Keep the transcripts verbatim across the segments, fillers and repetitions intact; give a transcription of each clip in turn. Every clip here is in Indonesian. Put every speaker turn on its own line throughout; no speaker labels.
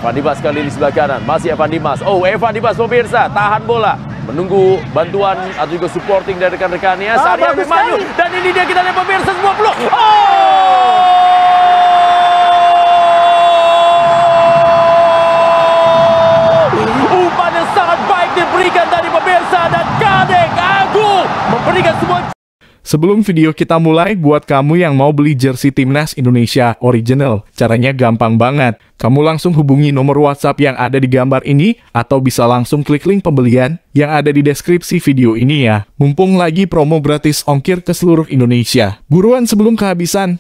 Evan Dimas kali ini sebelah kanan, masih Evan Dimas. Oh, Evan Dimas pemirsa, tahan bola, menunggu bantuan atau juga supporting dari rekan-rekannya.
Ah,
Sarian maju, dan ini dia kita lihat pemirsa semua peluang. Oh! Umpan yang sangat baik diberikan tadi pemirsa, dan Kadek Agung memberikan semua.
Sebelum video kita mulai, buat kamu yang mau beli jersey Timnas Indonesia original, caranya gampang banget. Kamu langsung hubungi nomor WhatsApp yang ada di gambar ini, atau bisa langsung klik link pembelian yang ada di deskripsi video ini ya. Mumpung lagi promo gratis ongkir ke seluruh Indonesia. Buruan sebelum kehabisan.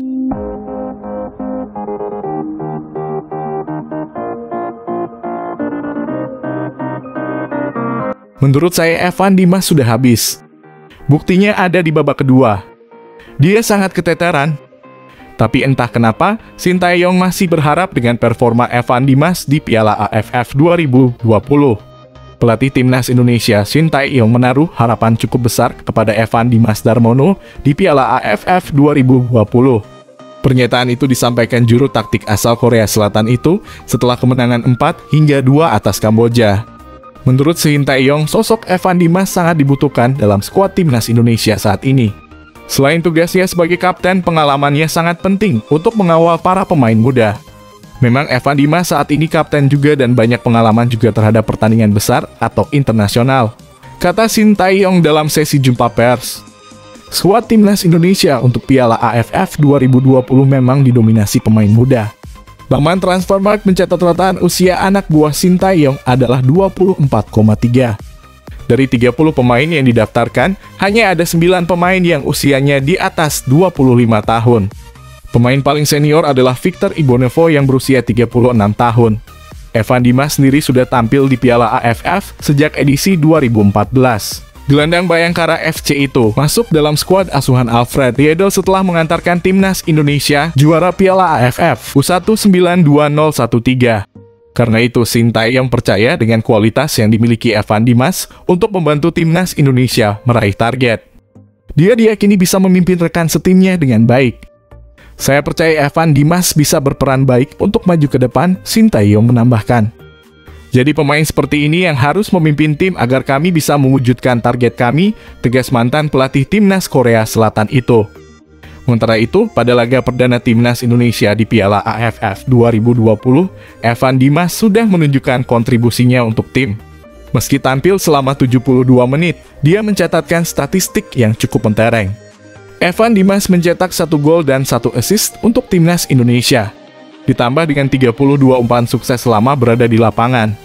Menurut saya Evan Dimas sudah habis. Buktinya ada di babak kedua. Dia sangat keteteran. Tapi entah kenapa, Sintayong masih berharap dengan performa Evan Dimas di Piala A F F dua ribu dua puluh. Pelatih Timnas Indonesia Sintayong menaruh harapan cukup besar kepada Evan Dimas Darmono di Piala A F F dua ribu dua puluh. Pernyataan itu disampaikan juru taktik asal Korea Selatan itu setelah kemenangan empat hingga dua atas Kamboja. Menurut Sintayong, sosok Evan Dimas sangat dibutuhkan dalam skuad Timnas Indonesia saat ini. Selain tugasnya sebagai kapten, pengalamannya sangat penting untuk mengawal para pemain muda. Memang Evan Dimas saat ini kapten juga dan banyak pengalaman juga terhadap pertandingan besar atau internasional. Kata Sintayong dalam sesi jumpa pers, skuad Timnas Indonesia untuk Piala A F F dua ribu dua puluh memang didominasi pemain muda. Laman Transfermarkt mencatat rata usia anak buah Sintayong adalah dua puluh empat koma tiga. Dari tiga puluh pemain yang didaftarkan, hanya ada sembilan pemain yang usianya di atas dua puluh lima tahun. Pemain paling senior adalah Victor Ibonevo yang berusia tiga puluh enam tahun. Evan Dimas sendiri sudah tampil di Piala A F F sejak edisi dua ribu empat belas. Gelandang Bayangkara F C itu masuk dalam skuad asuhan Alfred Riedel setelah mengantarkan Timnas Indonesia juara Piala A F F U satu sembilan dua nol satu tiga. Karena itu Sintayong percaya dengan kualitas yang dimiliki Evan Dimas untuk membantu Timnas Indonesia meraih target. Dia diyakini bisa memimpin rekan setimnya dengan baik. Saya percaya Evan Dimas bisa berperan baik untuk maju ke depan, Sintayong menambahkan. Jadi pemain seperti ini yang harus memimpin tim agar kami bisa mewujudkan target kami, tegas mantan pelatih Timnas Korea Selatan itu. Sementara itu, pada laga perdana Timnas Indonesia di Piala A F F dua ribu dua puluh, Evan Dimas sudah menunjukkan kontribusinya untuk tim. Meski tampil selama tujuh puluh dua menit, dia mencatatkan statistik yang cukup mentereng. Evan Dimas mencetak satu gol dan satu assist untuk Timnas Indonesia, ditambah dengan tiga puluh dua umpan sukses selama berada di lapangan.